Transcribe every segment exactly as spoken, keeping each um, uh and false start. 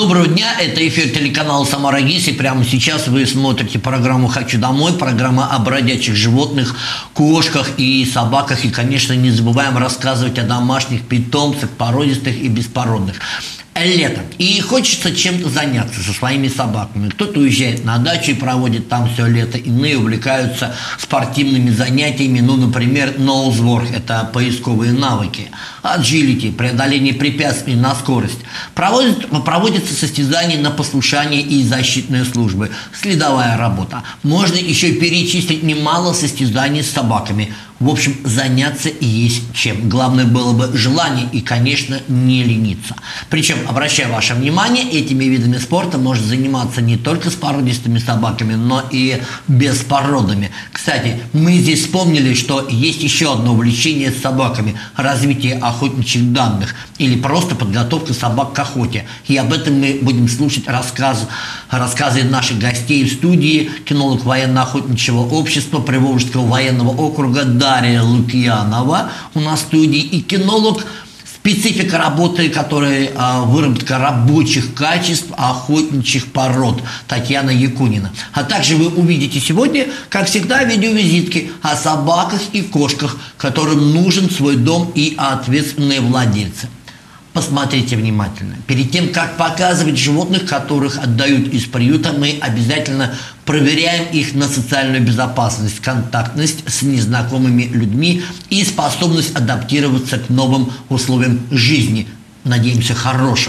Доброго дня, это эфир телеканала «Самара ГИС», и прямо сейчас вы смотрите программу «Хочу домой», программа о бродячих животных, кошках и собаках, и, конечно, не забываем рассказывать о домашних питомцах, породистых и беспородных. Лето, и хочется чем-то заняться со своими собаками. Кто-то уезжает на дачу и проводит там все лето, иные увлекаются спортивными занятиями, ну, например, ноузворк, это поисковые навыки, аджилити, преодоление препятствий на скорость. Проводят, проводятся состязания на послушание и защитные службы, следовая работа. Можно еще перечислить немало состязаний с собаками. В общем, заняться есть чем. Главное было бы желание и, конечно, не лениться. Причем, обращаю ваше внимание, этими видами спорта можно заниматься не только с породистыми собаками, но и беспородными. Кстати, мы здесь вспомнили, что есть еще одно увлечение с собаками – развитие охотничьих данных или просто подготовка собак к охоте. И об этом мы будем слушать рассказ, рассказы наших гостей в студии. Кинолог военно-охотничьего общества Приволжского военного округа Дарья Лукьянова у нас в студии, и кинолог, специфика работы которой а, выработка рабочих качеств охотничьих пород, Татьяна Якунина. А также вы увидите сегодня, как всегда, видеовизитки о собаках и кошках, которым нужен свой дом и ответственные владельцы. Посмотрите внимательно. Перед тем, как показывать животных, которых отдают из приюта, мы обязательно проверяем их на социальную безопасность, контактность с незнакомыми людьми и способность адаптироваться к новым условиям жизни. Надеемся, хорошим.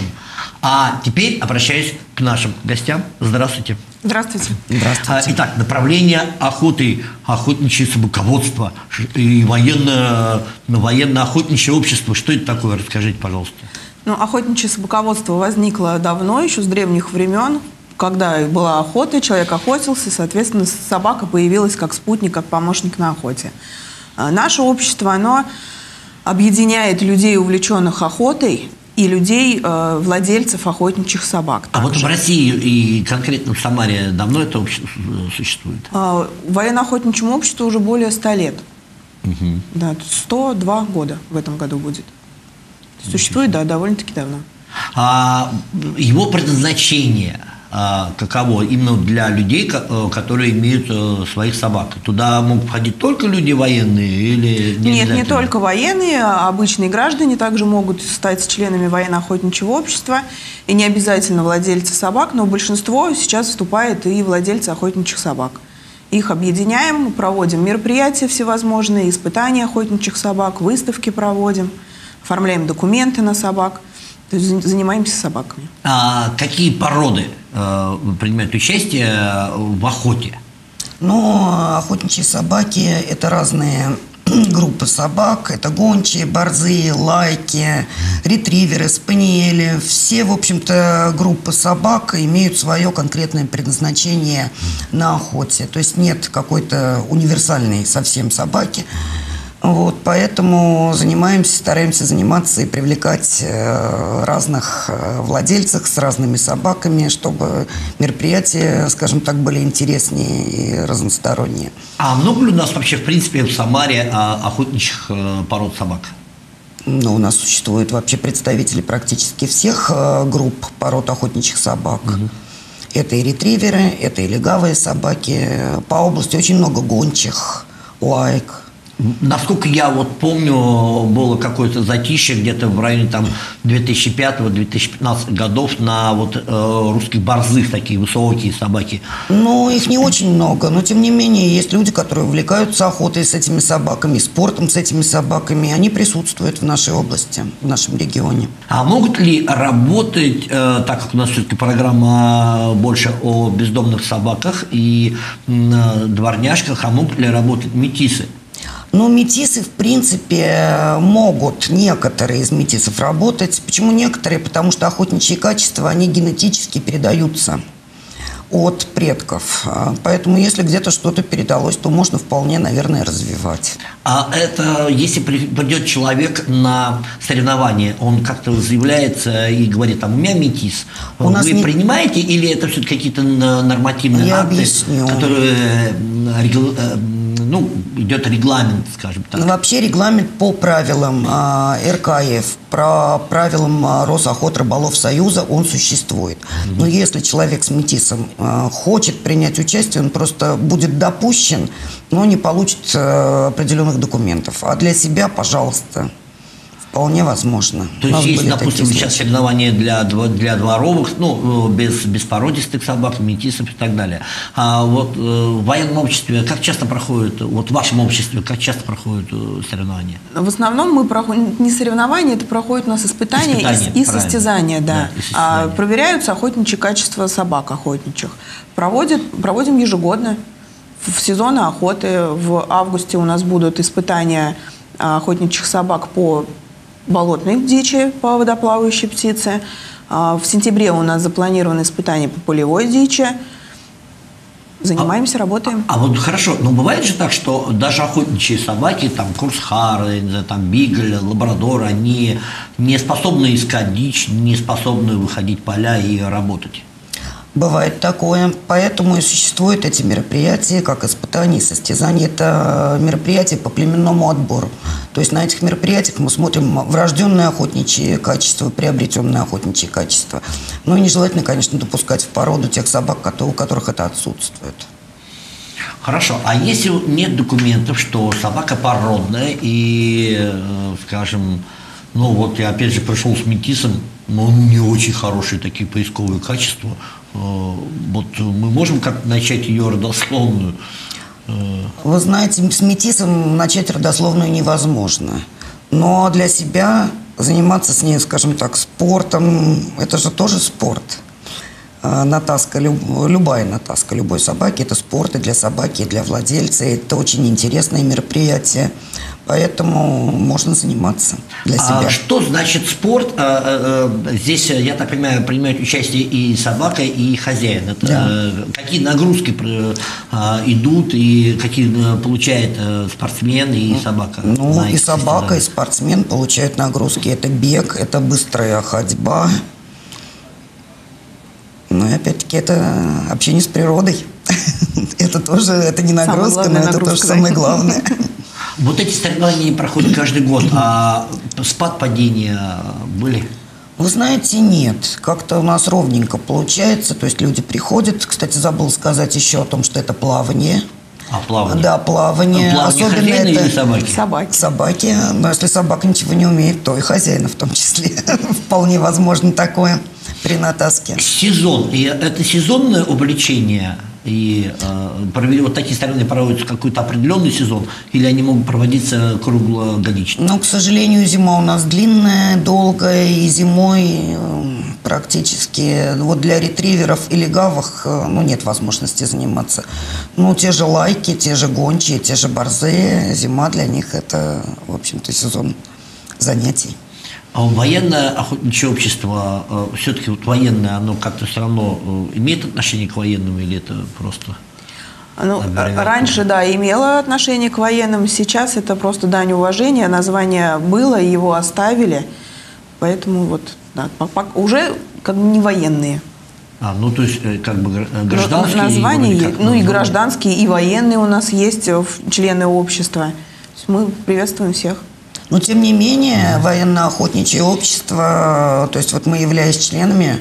А теперь обращаюсь к нашим гостям. Здравствуйте. Здравствуйте. Здравствуйте. Итак, направление охоты, охотничье собаководство и военно, военно-охотничье общество. Что это такое? Расскажите, пожалуйста. Ну, охотничье собаководство возникло давно, еще с древних времен. Когда была охота, человек охотился, соответственно, собака появилась как спутник, как помощник на охоте. Наше общество, оно объединяет людей, увлеченных охотой, и людей, э, владельцев охотничьих собак. А также. Вот в России и конкретно в Самаре давно это общество существует? Э, военно-охотничьему обществу уже более ста лет. Угу. Да, сто два года в этом году будет. Существует, да, довольно-таки давно. А его предназначение а, каково? Именно для людей, которые имеют а, своих собак. Туда могут входить только люди военные или не Нет, не только военные, а обычные граждане также могут стать членами военно-охотничьего общества. И не обязательно владельцы собак, но большинство сейчас вступает и владельцы охотничьих собак. Их объединяем, проводим мероприятия всевозможные, испытания охотничьих собак, выставки проводим, оформляем документы на собак. То есть занимаемся собаками. А какие породы э, принимают участие в охоте? Ну, охотничьи собаки – это разные группы собак. Это гончие, борзые, лайки, ретриверы, спаниели. Все, в общем-то, группы собак имеют свое конкретное предназначение на охоте. То есть нет какой-то универсальной совсем собаки. Вот, поэтому занимаемся, стараемся заниматься и привлекать э, разных э, владельцев с разными собаками, чтобы мероприятия, скажем так, были интереснее и разносторонние. А много ли у нас вообще, в принципе, в Самаре а, охотничьих э, пород собак? Ну, у нас существуют вообще представители практически всех э, групп пород охотничьих собак. Угу. Это и ретриверы, это и легавые собаки. По области очень много гончих, лайк. Насколько я вот помню, было какое-то затишье где-то в районе там две тысячи пятого — две тысячи пятнадцатого годов на вот э, русских борзых, такие высокие собаки. Ну, их не очень много, но тем не менее есть люди, которые увлекаются охотой с этими собаками, спортом с этими собаками. Они присутствуют в нашей области, в нашем регионе. А могут ли работать, э, так как у нас все-таки программа больше о бездомных собаках и э, дворняжках, а могут ли работать метисы? Ну, метисы, в принципе, могут некоторые из метисов работать. Почему некоторые? Потому что охотничьи качества, они генетически передаются от предков. Поэтому, если где-то что-то передалось, то можно вполне, наверное, развивать. А это, если придет человек на соревнование, он как-то заявляется и говорит, там, у меня метис. У Вы нас не... принимаете или это все-таки какие-то нормативные Я акты, объясню. которые ну, идет регламент, скажем так? Вообще регламент по правилам э, эр ка эф, про правилам э, Росохотрыболовсоюза он существует. Mm-hmm. Но если человек с метисом э, хочет принять участие, он просто будет допущен, но не получит э, определенных документов. А для себя, пожалуйста, вполне возможно. То есть, есть, допустим, сейчас соревнования для, для дворовых, ну, без, без породистых собак, метисов и так далее. А вот э, в военном обществе как часто проходят, вот в вашем обществе, как часто проходят э, соревнования? В основном мы проходим не соревнования, это проходит у нас испытания, испытания и, и состязания, да. да и состязания. А, проверяются охотничье качество собак охотничьих. Проводят, проводим ежегодно в сезоны охоты. В августе у нас будут испытания охотничьих собак по болотной дичи, по водоплавающей птице. В сентябре у нас запланированы испытания по полевой дичи. Занимаемся, а, работаем. А, а вот хорошо, но бывает же так, что даже охотничьи собаки, там, курсхары, там, бигль, лабрадор, они не способны искать дичь, не способны выходить в поля и работать? Бывает такое, поэтому и существуют эти мероприятия, как испытания и состязания. Это мероприятия по племенному отбору. То есть на этих мероприятиях мы смотрим врожденные охотничьи качества, приобретенные охотничьи качества. Ну и нежелательно, конечно, допускать в породу тех собак, у которых это отсутствует. Хорошо, а если нет документов, что собака породная и, скажем, ну вот я опять же пришел с метисом, но он не очень хорошие такие поисковые качества, вот мы можем как-то начать ее родословную? Вы знаете, с метисом начать родословную невозможно. Но для себя заниматься с ней, скажем так, спортом, это же тоже спорт. Натаска, любая натаска любой собаки – это спорт и для собаки, и для владельца. Это очень интересное мероприятие, поэтому можно заниматься для себя. А что значит спорт? Здесь, я так понимаю, принимают участие и собака, и хозяин. Это да. Какие нагрузки идут и какие получает спортсмен и собака? Ну, и собака, и спортсмен получают нагрузки. Это бег, это быстрая ходьба. Ну и опять-таки это общение с природой. Это тоже, это не нагрузка, но это тоже самое главное. Вот эти соревнования проходят каждый год, а спад, падения были? Вы знаете, нет. Как-то у нас ровненько получается. То есть люди приходят. Кстати, забыл сказать еще о том, что это плавание. А, плавание? Да, плавание. Плавание особенно это или собаки? Собаки. Собаки. Но если собака ничего не умеет, то и хозяина в том числе. Вполне возможно такое при натаске. Сезон. И это сезонное увлечение? И э, вот такие соревнования проводятся в какой-то определенный сезон, или они могут проводиться круглогодично? Ну, к сожалению, зима у нас длинная, долгая, и зимой э, практически вот для ретриверов и легавых э, ну, нет возможности заниматься. Ну, те же лайки, те же гончие, те же борзые, зима для них это, в общем-то, сезон занятий. А военное охотничье общество, э, все-таки вот военное, оно как-то все равно э, имеет отношение к военным или это просто? Ну, раньше, да, имело отношение к военным, сейчас это просто дань уважения, название было, его оставили, поэтому вот, да, уже как бы не военные. А, ну то есть как бы гражданские? Название, как, ну и гражданские, и военные у нас есть члены общества, мы приветствуем всех. Но, тем не менее, военно-охотничье общество, то есть вот мы, являясь членами,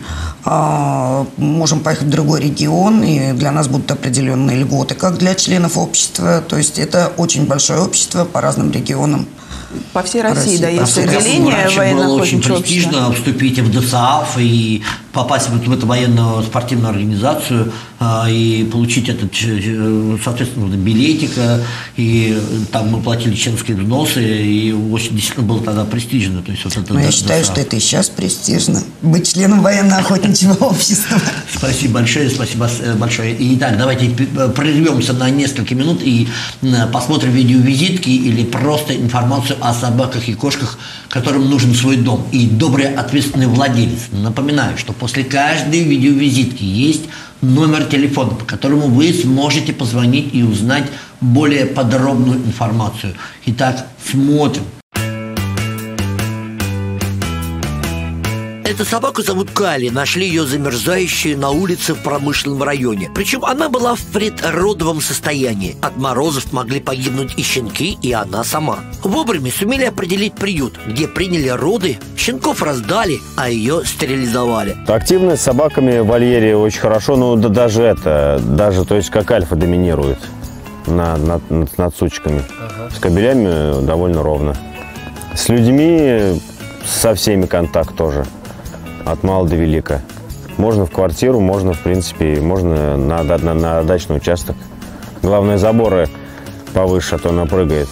можем поехать в другой регион, и для нас будут определенные льготы, как для членов общества. То есть это очень большое общество по разным регионам. По всей России, России да, есть отделение военно-охотничьего общества. Было очень престижно вступить в ДСААФ и попасть вот в эту военную спортивную организацию а, и получить этот, соответственно, билетик. И там мы платили членские взносы, и очень действительно было тогда престижно. То есть, вот это, Но я считаю, ДСААФ. Что это и сейчас престижно, быть членом военно-охотничьего общества. Спасибо большое, спасибо большое. Итак, давайте прервемся на несколько минут и посмотрим видеовизитки или просто информацию о собаках и кошках, которым нужен свой дом и добрый ответственный владелец. Напоминаю, что после каждой видеовизитки есть номер телефона, по которому вы сможете позвонить и узнать более подробную информацию. Итак, смотрим. Эту собаку зовут Кали. Нашли ее замерзающей на улице в промышленном районе. Причем она была в предродовом состоянии. От морозов могли погибнуть и щенки, и она сама. Вовремя сумели определить приют, где приняли роды, щенков раздали, а ее стерилизовали. Активность с собаками в вольере очень хорошо, но да, даже это, даже, то есть как альфа доминирует над, над, над, над сучками. Ага. С кобелями довольно ровно. С людьми со всеми контакт тоже, от мала до велика. Можно в квартиру, можно, в принципе, можно на, на, на дачный участок. Главное, заборы повыше, а то она прыгает.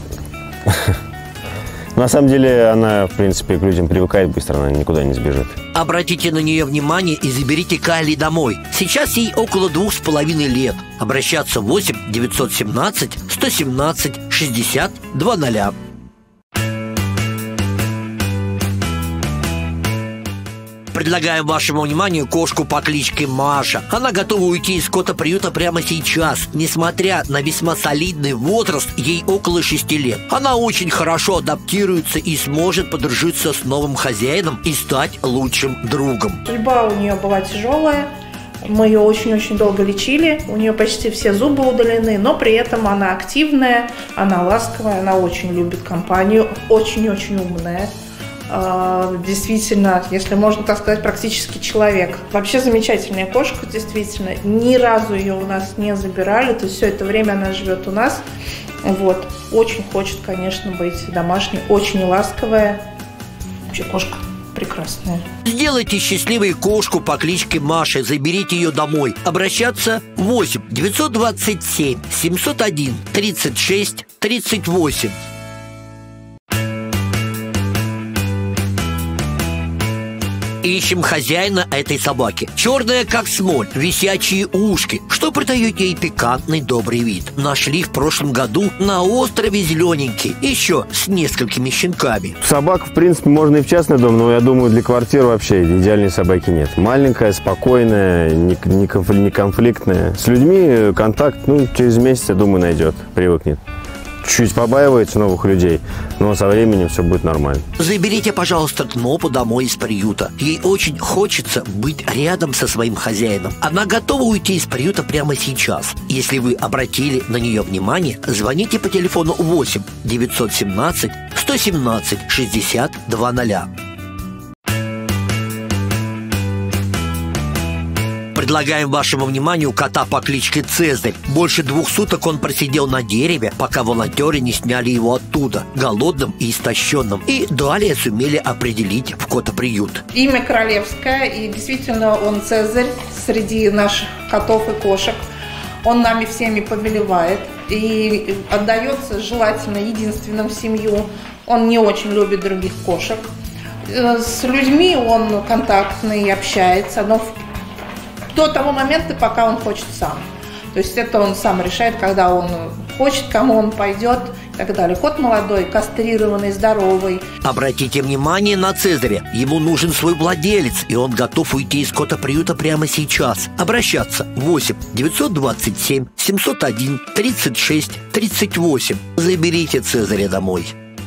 На самом деле, она, в принципе, к людям привыкает быстро, она никуда не сбежит. Обратите на нее внимание и заберите Кали домой. Сейчас ей около двух с половиной лет. Обращаться восемь девятьсот семнадцать сто семнадцать шестьдесят два ноля. Предлагаем вашему вниманию кошку по кличке Маша. Она готова уйти из скотоприюта прямо сейчас. Несмотря на весьма солидный возраст, ей около шести лет. Она очень хорошо адаптируется и сможет подружиться с новым хозяином и стать лучшим другом. Судьба у нее была тяжелая. Мы ее очень-очень долго лечили. У нее почти все зубы удалены, но при этом она активная, она ласковая, она очень любит компанию, очень-очень умная. Действительно, если можно так сказать, практически человек. Вообще замечательная кошка, действительно. Ни разу ее у нас не забирали, то есть все это время она живет у нас. Вот. Очень хочет, конечно, быть домашней, очень ласковая. Вообще кошка прекрасная. Сделайте счастливой кошку по кличке Маша, заберите ее домой. Обращаться восемь девятьсот двадцать семь семьсот один тридцать шесть тридцать восемь. Ищем хозяина этой собаки. Черная, как смоль, висячие ушки, что придает ей пикантный добрый вид. Нашли в прошлом году на острове Зелененький, еще с несколькими щенками. Собак, в принципе, можно и в частный дом, но я думаю, для квартир вообще идеальной собаки нет. Маленькая, спокойная, не, не, не конфликтная. С людьми контакт, ну, через месяц, я думаю, найдет, привыкнет. Чуть побаивается новых людей, но со временем все будет нормально. Заберите, пожалуйста, Кнопу домой из приюта. Ей очень хочется быть рядом со своим хозяином. Она готова уйти из приюта прямо сейчас. Если вы обратили на нее внимание, звоните по телефону восемь девятьсот семнадцать сто семнадцать шестьдесят два ноля. Предлагаем вашему вниманию кота по кличке Цезарь. Больше двух суток он просидел на дереве, пока волонтеры не сняли его оттуда, голодным и истощенным, и далее сумели определить в котоприют. Имя королевское, и действительно он Цезарь среди наших котов и кошек. Он нами всеми повелевает и отдается желательно единственным в семью. Он не очень любит других кошек. С людьми он контактный, общается, но в до того момента, пока он хочет сам. То есть это он сам решает, когда он хочет, кому он пойдет и так далее. Кот молодой, кастрированный, здоровый. Обратите внимание на Цезаря. Ему нужен свой владелец, и он готов уйти из котоприюта прямо сейчас. Обращаться восемь девятьсот двадцать семь семьсот один тридцать шесть тридцать восемь. Заберите Цезаря домой.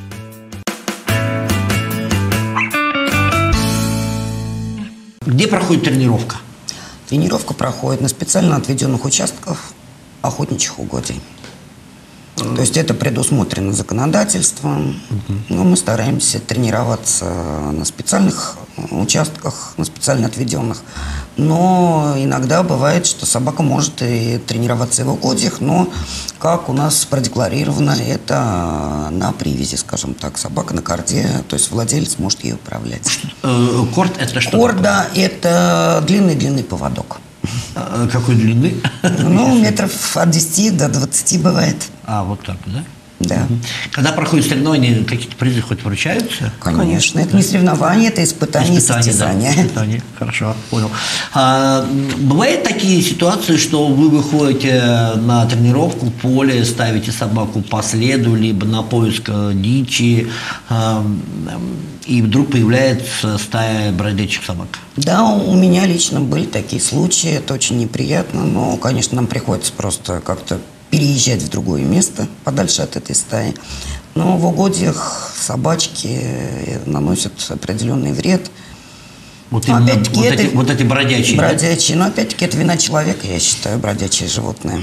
Где проходит тренировка? Тренировка проходит на специально отведенных участках охотничьих угодий. Mm-hmm. То есть это предусмотрено законодательством, mm-hmm. но мы стараемся тренироваться на специальных участках, на специально отведенных. Но иногда бывает, что собака может и тренироваться и в угодьях, но, как у нас продекларировано, это на привязи, скажем так, собака на корде, то есть владелец может ее управлять. Корд – это что? Корд, да, это длинный-длинный поводок. А, какой длины? Ну, метров от десяти до двадцати бывает. А, вот так, да? Да. Когда проходят соревнования, какие-то призы хоть вручаются? Конечно. Конечно. Это не соревнование, это испытание, испытание, состязание. Да, испытание. Хорошо, понял. А, бывают такие ситуации, что вы выходите на тренировку в поле, ставите собаку по следу, либо на поиск дичи, а, и вдруг появляется стая бродячих собак? Да, у меня лично были такие случаи, это очень неприятно, но, конечно, нам приходится просто как-то переезжать в другое место, подальше от этой стаи. Но в угодьях собачки наносят определенный вред. Вот, Но именно, опять-таки вот, это- эти, вот эти бродячие. да? Бродячие. Но опять-таки это вина человека, я считаю, бродячие животные.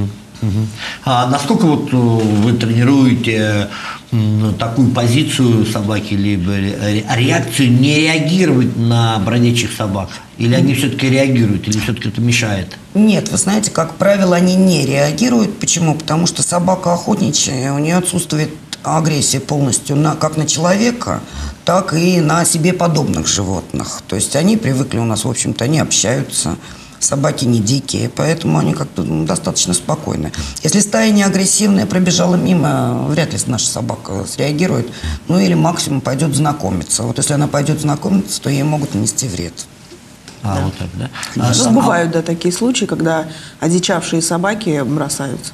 А насколько вот э, вы тренируете м, такую позицию собаки, либо ре- реакцию не реагировать на бродячих собак? Или они все-таки реагируют, или все-таки это мешает? Нет, вы знаете, как правило, они не реагируют. Почему? Потому что собака охотничья, у нее отсутствует агрессия полностью на, как на человека, так и на себе подобных животных. То есть они привыкли у нас, в общем-то, они общаются. Собаки не дикие, поэтому они как-то ну, достаточно спокойны. Если стая не агрессивная, пробежала мимо, вряд ли наша собака среагирует. Ну или максимум пойдет знакомиться. Вот если она пойдет знакомиться, то ей могут нанести вред. А, вот так, да? А, Ну, сам- бывают, да, такие случаи, когда одичавшие собаки бросаются.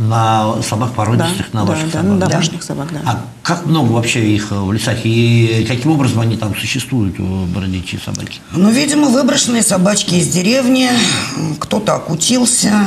На собак породистых, Да, на да, ваших да, собак? на домашних собак, да. А как много вообще их в лесах? И каким образом они там существуют, бродячие собаки? Ну, видимо, выброшенные собачки из деревни, кто-то окутился,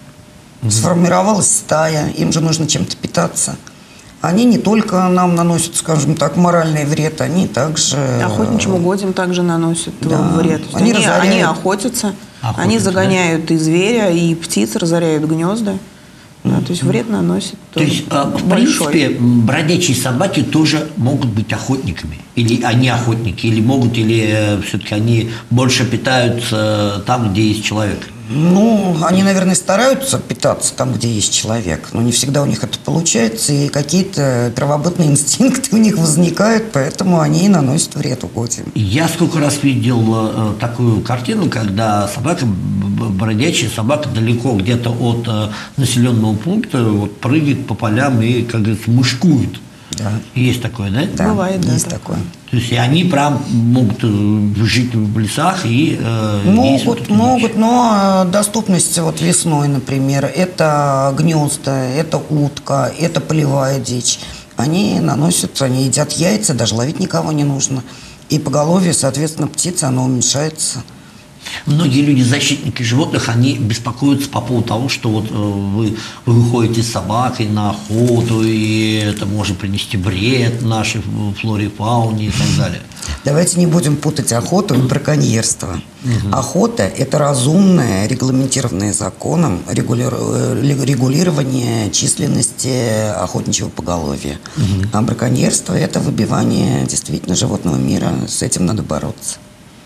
сформировалась стая, им же нужно чем-то питаться. Они не только нам наносят, скажем так, моральный вред, они также... Охотничьим угодьям также наносят э, Да. вред. То есть Они Они, разоряют. они охотятся, Охотятся, они да? загоняют и зверя, и птиц, разоряют гнезда. Да, то есть вред наносят То тоже есть, а, в большой. принципе, м, бродячие собаки тоже могут быть охотниками. Или они охотники, или могут, или все-таки они больше питаются там, где есть человек. Ну, они, наверное, стараются питаться там, где есть человек, но не всегда у них это получается, и какие-то первобытные инстинкты у них возникают, поэтому они и наносят вред угодьям. Я сколько раз видел э, такую картину, когда собака, б- б- бродячая собака далеко где-то от э, населенного пункта вот, прыгает по полям и, как говорится, мышкует. Да. Есть такое, да? Да, Бывает, да, есть да. такое. То есть и они прям могут э, жить в лесах и э, есть вот Могут, эту могут, но э, доступность вот весной, например, это гнезда, это утка, это полевая дичь. Они наносят, они едят яйца, даже ловить никого не нужно. И поголовье, соответственно, птицы, оно уменьшается. Многие люди, защитники животных, они беспокоятся по поводу того, что вот э, вы, вы выходите с собакой на охоту, и это может принести вред нашей флоре и фауне и так далее. Давайте не будем путать охоту и браконьерство. Охота – это разумное, регламентированное законом регули- э, регулирование численности охотничьего поголовья. А браконьерство – это выбивание действительно животного мира. С этим надо бороться.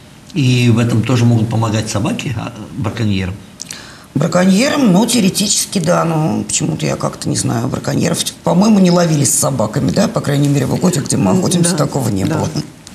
И в этом тоже могут помогать собаки, а, браконьерам. Браконьерам, ну, теоретически, да, но почему-то я как-то не знаю, браконьеров, по-моему, не ловились с собаками, да, по крайней мере, в угодьях, где мы охотимся, Да, такого не да. было.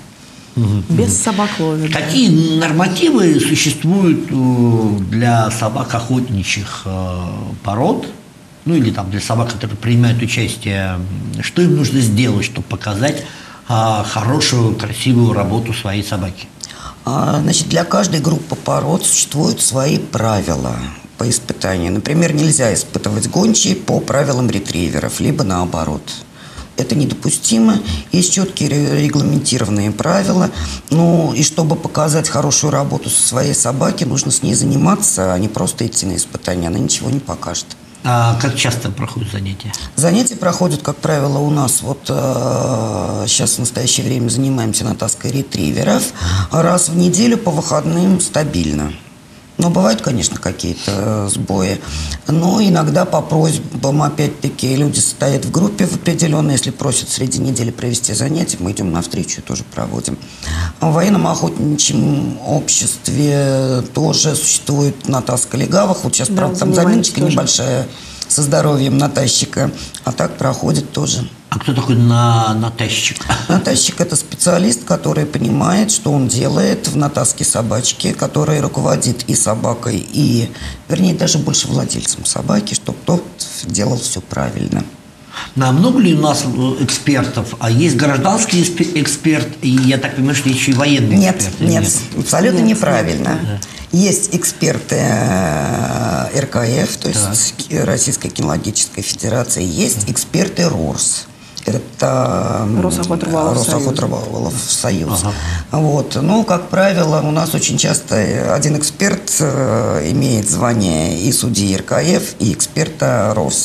Без собак ловят. да. Какие нормативы существуют э, для собак охотничьих э, пород, ну или там для собак, которые принимают участие, что им нужно сделать, чтобы показать э, хорошую, красивую работу своей собаки? А, Значит, для каждой группы пород существуют свои правила по испытанию. Например, нельзя испытывать гончие по правилам ретриверов, либо наоборот. Это недопустимо. Есть четкие ре- регламентированные правила. Ну, и чтобы показать хорошую работу со своей собаки, нужно с ней заниматься, а не просто идти на испытания. Она ничего не покажет. А как часто проходят занятия? Занятия проходят, как правило, у нас вот э, сейчас в настоящее время занимаемся натаской ретриверов раз в неделю по выходным стабильно. Но бывают, конечно, какие-то э, сбои. Но иногда по просьбам, опять-таки, люди стоят в группе в определенной. Если просят среди недели провести занятия, мы идем навстречу и тоже проводим. В военном охотничьем обществе тоже существует натаска легавых. Вот сейчас, Да, правда, там занимаемся заминочка тоже. небольшая со здоровьем натащика. А так проходит тоже. А кто такой на, натащик? Натащик – это специалист, который понимает, что он делает в натаске собачки, который руководит и собакой, и, вернее, даже больше владельцем собаки, чтобы тот делал все правильно. А много ли у нас э, экспертов? А есть гражданский эспе- эксперт, и я так понимаю, что есть еще и военный Нет, эксперт? нет, абсолютно Нет, неправильно. Есть эксперты э, эр ка эф, то есть Российской кинологической федерации, есть эксперты РОРС. Это м, Росохотрыболов Росохотрыболов Союз. Вот. Ну, как правило, у нас очень часто один эксперт э, имеет звание и судьи эр ка эф, и эксперта РОС.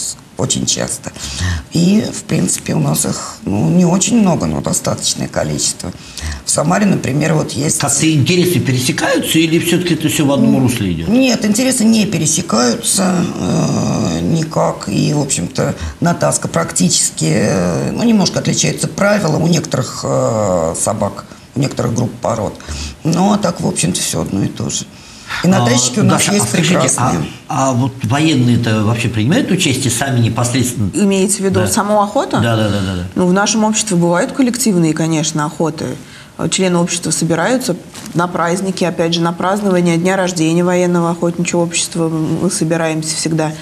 очень часто. И, в принципе, у нас их ну, не очень много, но достаточное количество. В Самаре, например, вот есть... Как-то интересы пересекаются или все-таки это все в одном русле идет? Нет, интересы не пересекаются э, никак. И, в общем-то, натаска практически, э, ну, немножко отличается правила у некоторых э, собак, у некоторых групп пород. Но так, в общем-то, все одно и то же. И натаськи у нас Даша, есть а скажите, прекрасные. А, а вот военные-то вообще принимают участие сами непосредственно? Имеется в виду Да. саму охоту? Да, да, да, да, да. Ну, в нашем обществе бывают коллективные, конечно, охоты. Члены общества собираются на праздники, опять же, на празднование дня рождения военного охотничьего общества. Мы собираемся всегда.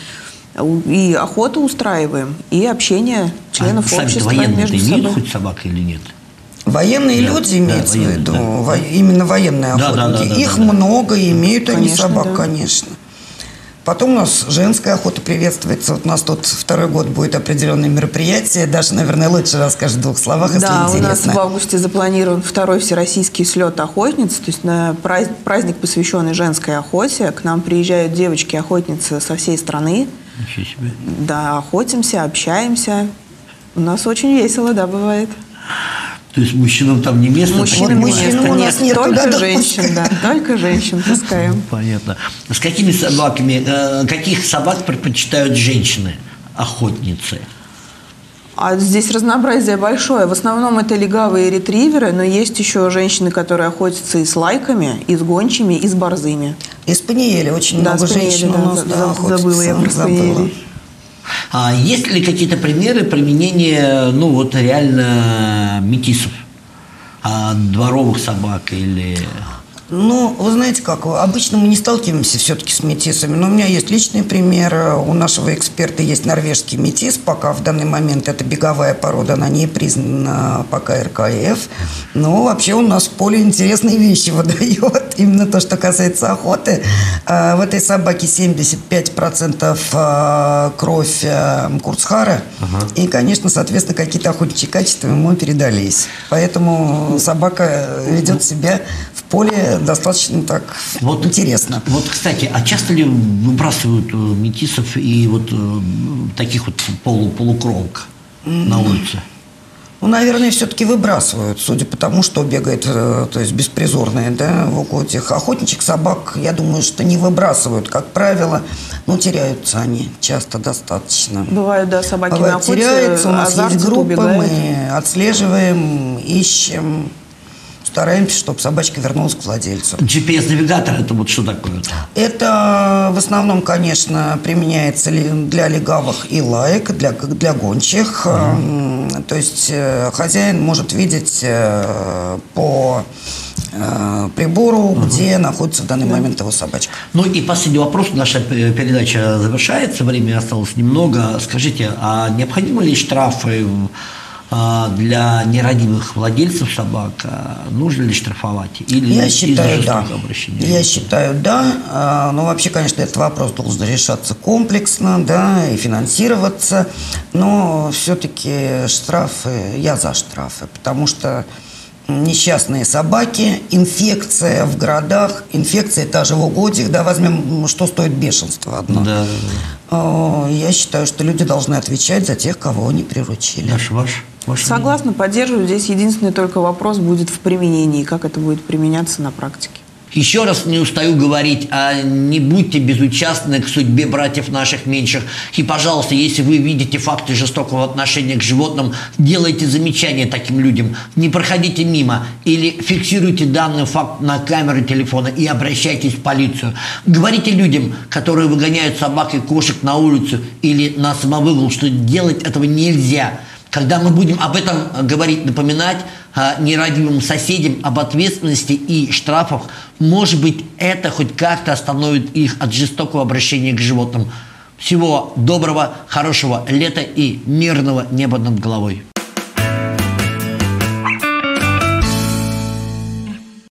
И охоту устраиваем, и общение членов а общества военные между имеют собой. хоть собак или нет? Военные Да, люди, да, имеется военные, в виду, да. во- именно военные Да, да, охотники. да, да, Их да, да. много, и имеют они Конечно, собак, да. конечно. Потом у нас женская охота приветствуется. Вот у нас тут второй год будет определенное мероприятие. Даша, наверное, лучше расскажет в двух словах, если Да, у нас интересно. в августе запланирован второй всероссийский слет охотниц, то есть на праздник, праздник, посвященный женской охоте. К нам приезжают девочки-охотницы со всей страны. Ничего себе. Да, охотимся, общаемся. У нас очень весело, да, бывает. То есть мужчинам там не место? Мужчинам Вот не мужчинам место, у нас нет, нет, только да, да, женщин, да, только женщин пускаем. Понятно. С какими собаками, э, каких собак предпочитают женщины, охотницы? А здесь разнообразие большое. В основном это легавые ретриверы, но есть еще женщины, которые охотятся и с лайками, и с гончими, и с борзыми. И спаниели. Очень Да, много спаниели, женщин да, у нас за- да, за- охотятся. забыла я про Забыла. спаниелей. А есть ли какие-то примеры применения, ну вот реально метисов, а, дворовых собак или... Ну, вы знаете как, обычно мы не сталкиваемся все-таки с метисами, но у меня есть личный пример. У нашего эксперта есть норвежский метис, пока в данный момент это беговая порода, она не признана пока эр ка эф. Но вообще у нас в поле интересные вещи выдает, именно то, что касается охоты. А, В этой собаке семьдесят пять процентов а, кровь а, курцхара, и, конечно, соответственно, какие-то охотничьи качества ему передались. Поэтому собака ведет себя в поле достаточно так Вот, интересно. Вот, кстати, а часто ли выбрасывают э, метисов и вот э, таких вот полу, полукровок на улице? Ну, наверное, все-таки выбрасывают, судя по тому, что бегает, э, то есть беспризорные, да, в этих охотничьих собак, я думаю, что не выбрасывают, как правило, но теряются они часто достаточно. Бывают, да, собаки Бывает, на охоте, теряются, у нас азарт есть группы, убегает. мы отслеживаем, ищем, стараемся, чтобы собачка вернулась к владельцу. джи пи эс-навигатор – это вот что такое? Это в основном, конечно, применяется ли- для легавых и лаек, для, для гончих. Эм, То есть э, хозяин может видеть э, по э, прибору, где находится в данный момент его собачка. Ну и последний вопрос. Наша э, передача завершается, времени осталось немного. Скажите, а необходимы ли штрафы а, для нерадивых владельцев собак? А, Нужно ли штрафовать? Или Я из-за считаю, да. жестокого обращения? Я считаю, да. А, Но вообще, конечно, этот вопрос должен решаться комплексно, да, и финансироваться. Но все-таки штрафы, я за штрафы, потому что несчастные собаки, инфекция в городах, инфекция даже в угодьях, да, возьмем, что стоит бешенство одно. Да. А, Я считаю, что люди должны отвечать за тех, кого они приручили. Наш, ваш, ваш Согласна, поддерживаю. Здесь единственный только вопрос будет в применении, как это будет применяться на практике. Еще раз не устаю говорить, а не будьте безучастны к судьбе братьев наших меньших. И, пожалуйста, если вы видите факты жестокого отношения к животным, делайте замечания таким людям. Не проходите мимо или фиксируйте данный факт на камеру телефона и обращайтесь в полицию. Говорите людям, которые выгоняют собак и кошек на улицу или на самовыгул, что делать этого нельзя. Когда мы будем об этом говорить, напоминать а, нерадивым соседям об ответственности и штрафах, может быть, это хоть как-то остановит их от жестокого обращения к животным. Всего доброго, хорошего лета и мирного неба над головой.